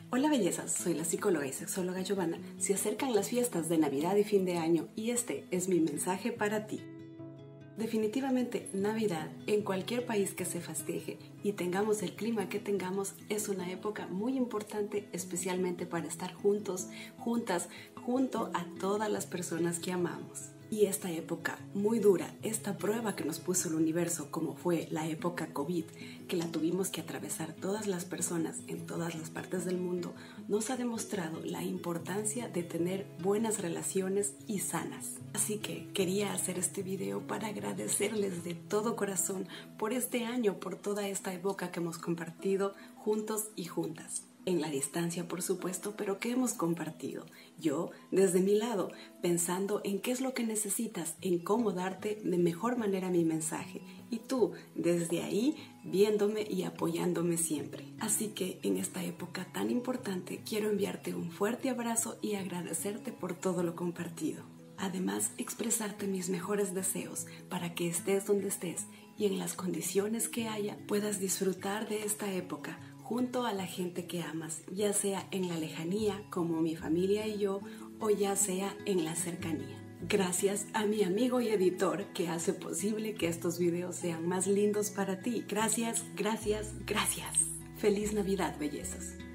Hola bellezas, soy la psicóloga y sexóloga Giovanna. Se acercan las fiestas de Navidad y fin de año y este es mi mensaje para ti. Definitivamente, Navidad, en cualquier país que se festeje y tengamos el clima que tengamos, es una época muy importante, especialmente para estar juntos, juntas, junto a todas las personas que amamos. Y esta época muy dura, esta prueba que nos puso el universo, como fue la época COVID, que la tuvimos que atravesar todas las personas en todas las partes del mundo, nos ha demostrado la importancia de tener buenas relaciones y sanas. Así que quería hacer este video para agradecerles de todo corazón por este año, por toda esta época que hemos compartido juntos y juntas. En la distancia, por supuesto, pero que hemos compartido. Yo, desde mi lado, pensando en qué es lo que necesitas, en cómo darte de mejor manera mi mensaje. Y tú, desde ahí, viéndome y apoyándome siempre. Así que, en esta época tan importante, quiero enviarte un fuerte abrazo y agradecerte por todo lo compartido. Además, expresarte mis mejores deseos para que estés donde estés y en las condiciones que haya, puedas disfrutar de esta época junto a la gente que amas, ya sea en la lejanía, como mi familia y yo, o ya sea en la cercanía. Gracias a mi amigo y editor que hace posible que estos videos sean más lindos para ti. Gracias, gracias, gracias. Feliz Navidad, bellezas.